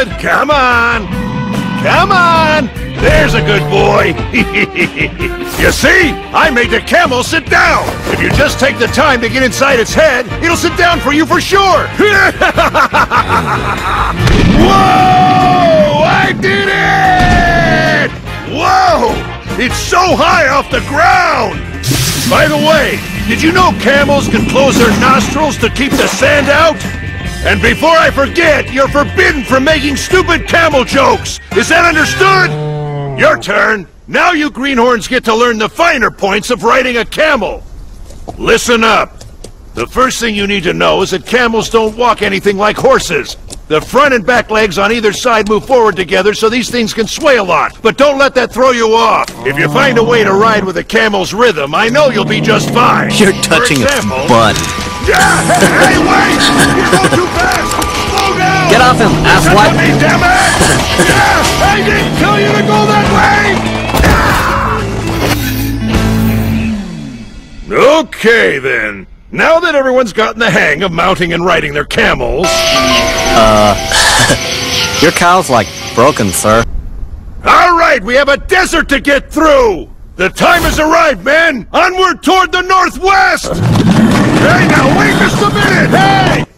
good. Come on. Come on. There's a good boy. You see? I made the camel sit down. If you just take the time to get inside its head, it'll sit down for you for sure. Whoa! I did it! Whoa! It's so high off the ground! By the way, did you know camels can close their nostrils to keep the sand out? And before I forget, you're forbidden from making stupid camel jokes! Is that understood? Your turn! Now you greenhorns get to learn the finer points of riding a camel! Listen up! The first thing you need to know is that camels don't walk anything like horses. The front and back legs on either side move forward together so these things can sway a lot. But don't let that throw you off. If you find a way to ride with a camel's rhythm, I know you'll be just fine. You're touching its butt. Yeah! Hey, wait! You're going too fast! Slow down! Get off him, asswipe! Me, damn it! Yeah! I didn't tell you to go that way! Okay, then. Now that everyone's gotten the hang of mounting and riding their camels... Your cow's like broken, sir. All right, we have a desert to get through! The time has arrived, men! Onward toward the northwest! Hey, now wait just a minute! Hey!